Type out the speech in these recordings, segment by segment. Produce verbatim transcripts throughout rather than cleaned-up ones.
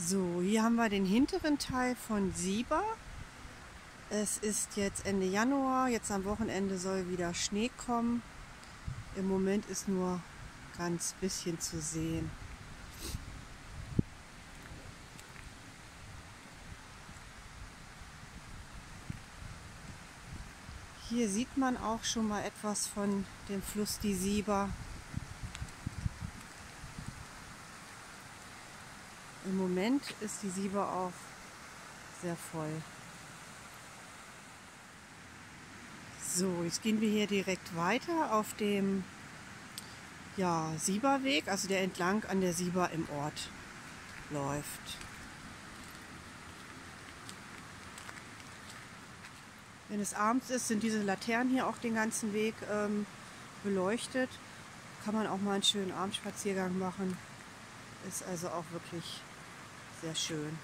So, hier haben wir den hinteren Teil von Sieber. Es ist jetzt Ende Januar, jetzt am Wochenende soll wieder Schnee kommen. Im Moment ist nur ganz bisschen zu sehen. Hier sieht man auch schon mal etwas von dem Fluss die Sieber. Im Moment ist die Sieber auch sehr voll. So, jetzt gehen wir hier direkt weiter auf dem ja, Sieberweg, also der entlang an der Sieber im Ort läuft. Wenn es abends ist, sind diese Laternen hier auch den ganzen Weg ähm, beleuchtet. Kann man auch mal einen schönen Abendspaziergang machen. Ist also auch wirklich sehr schön.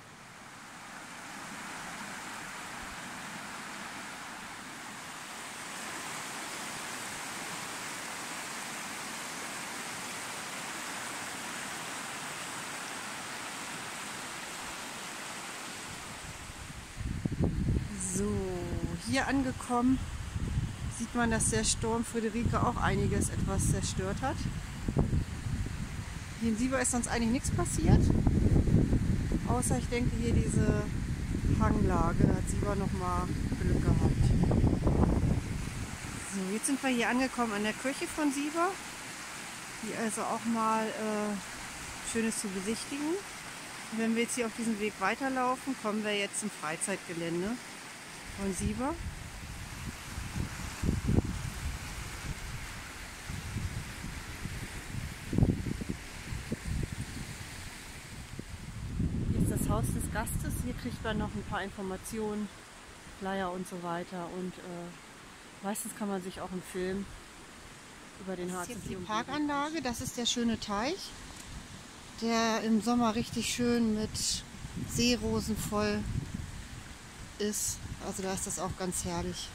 So, hier angekommen sieht man, dass der Sturm Friederike auch einiges etwas zerstört hat. Hier in Sieber ist sonst eigentlich nichts passiert, außer ich denke hier diese Hanglage, da hat Sieber noch mal Glück gehabt. So, jetzt sind wir hier angekommen an der Kirche von Sieber, die also auch mal äh, schön ist zu besichtigen. Und wenn wir jetzt hier auf diesem Weg weiterlaufen, kommen wir jetzt zum Freizeitgelände von Sieber. Hier ist das Haus des Gastes. Hier kriegt man noch ein paar Informationen, Flyer und so weiter. Und äh, meistens kann man sich auch einen Film über den Harz und die Parkanlage. Das ist der schöne Teich, der im Sommer richtig schön mit Seerosen voll ist. Also da ist das auch ganz herrlich.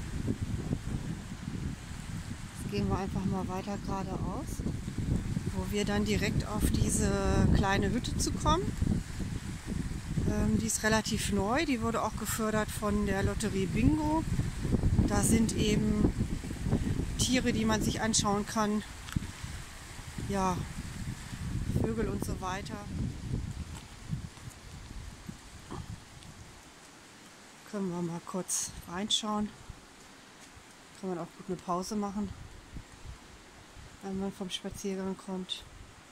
Jetzt gehen wir einfach mal weiter geradeaus, wo wir dann direkt auf diese kleine Hütte zu kommen. Ähm, die ist relativ neu, die wurde auch gefördert von der Lotterie Bingo. Da sind eben Tiere, die man sich anschauen kann. Ja, Vögel und so weiter. Können wir mal kurz reinschauen. Kann man auch gut eine Pause machen, wenn man vom Spaziergang kommt.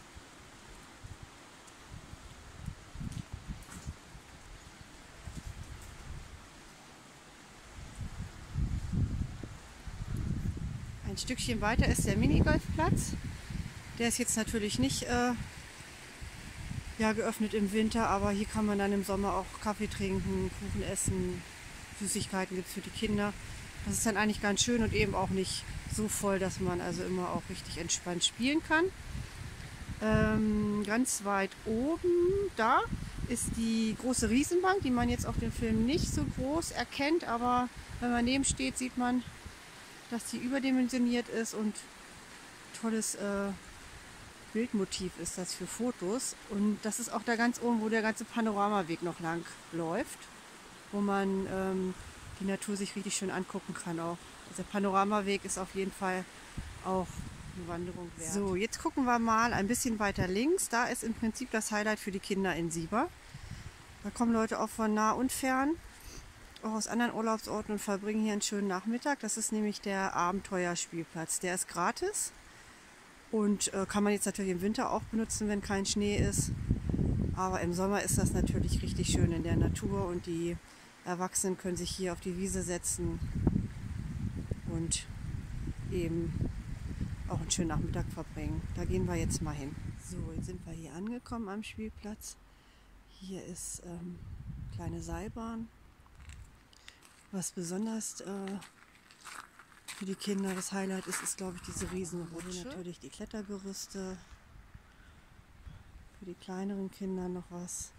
Ein Stückchen weiter ist der Minigolfplatz. Der ist jetzt natürlich nicht äh, ja, geöffnet im Winter, aber hier kann man dann im Sommer auch Kaffee trinken, Kuchen essen, Süßigkeiten gibt es für die Kinder. Das ist dann eigentlich ganz schön und eben auch nicht so voll, dass man also immer auch richtig entspannt spielen kann. Ähm, ganz weit oben, da ist die große Riesenbank, die man jetzt auf dem Film nicht so groß erkennt, aber wenn man neben steht, sieht man, dass die überdimensioniert ist und tolles äh, Bildmotiv ist das für Fotos. Und das ist auch da ganz oben, wo der ganze Panoramaweg noch lang läuft, wo man ähm, die Natur sich richtig schön angucken kann auch. Also der Panoramaweg ist auf jeden Fall auch eine Wanderung wert. So, jetzt gucken wir mal ein bisschen weiter links. Da ist im Prinzip das Highlight für die Kinder in Sieber. Da kommen Leute auch von nah und fern, auch aus anderen Urlaubsorten und verbringen hier einen schönen Nachmittag. Das ist nämlich der Abenteuerspielplatz. Der ist gratis und äh, kann man jetzt natürlich im Winter auch benutzen, wenn kein Schnee ist. Aber im Sommer ist das natürlich richtig schön in der Natur und die Erwachsenen können sich hier auf die Wiese setzen und eben auch einen schönen Nachmittag verbringen. Da gehen wir jetzt mal hin. So, jetzt sind wir hier angekommen am Spielplatz. Hier ist ähm, eine kleine Seilbahn. Was besonders äh, für die Kinder das Highlight ist, ist glaube ich diese Riesenrutsche. Natürlich die Klettergerüste. Für die kleineren Kinder noch was.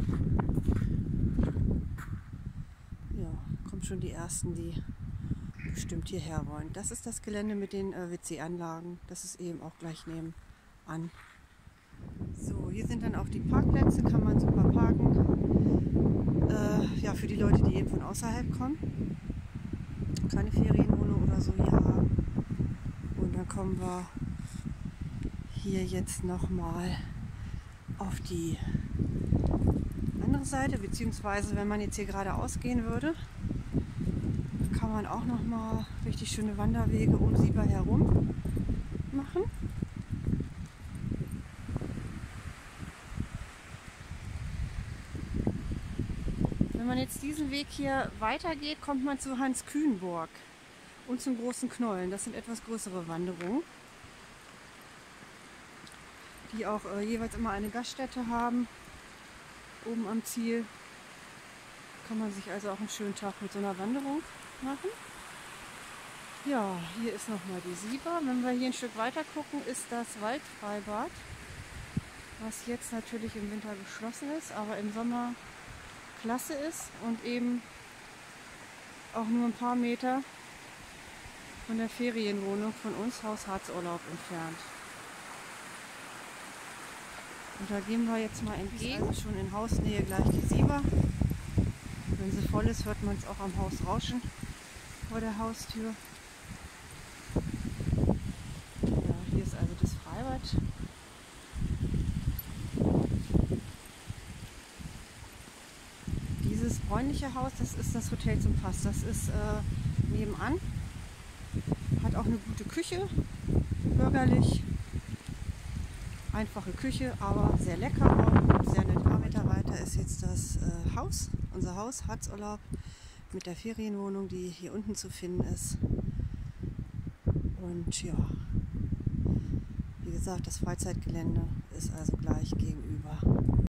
Ja, kommen schon die ersten, die bestimmt hierher wollen. Das ist das Gelände mit den äh, W C-Anlagen. Das ist eben auch gleich nebenan. So, hier sind dann auch die Parkplätze, kann man super parken. Äh, ja, für die Leute, die eben von außerhalb kommen. Keine Ferienwohnung oder so hier haben. Und dann kommen wir hier jetzt nochmal auf die andere Seite, beziehungsweise wenn man jetzt hier geradeaus gehen würde, kann man auch nochmal richtig schöne Wanderwege um Sieber herum machen. Wenn man jetzt diesen Weg hier weitergeht, kommt man zu Hans Kühnburg und zum Großen Knollen. Das sind etwas größere Wanderungen, die auch äh, jeweils immer eine Gaststätte haben. Oben am Ziel kann man sich also auch einen schönen Tag mit so einer Wanderung machen. Ja, hier ist nochmal die Sieber. Wenn wir hier ein Stück weiter gucken, ist das Waldfreibad, was jetzt natürlich im Winter geschlossen ist, aber im Sommer klasse ist und eben auch nur ein paar Meter von der Ferienwohnung von uns, Haus Harzurlaub, entfernt. Und da gehen wir jetzt mal entgegen. Also schon in Hausnähe gleich die Sieber. Wenn sie voll ist, hört man es auch am Haus rauschen vor der Haustür. Ja, hier ist also das Freibad. Dieses bräunliche Haus, das ist das Hotel zum Pass. Das ist äh, nebenan. Hat auch eine gute Küche, bürgerlich. Einfache Küche, aber sehr lecker und sehr nett. Ein paar Meter weiter ist jetzt das äh, Haus, unser Haus, Harzurlaub, mit der Ferienwohnung, die hier unten zu finden ist. Und ja, wie gesagt, das Freizeitgelände ist also gleich gegenüber.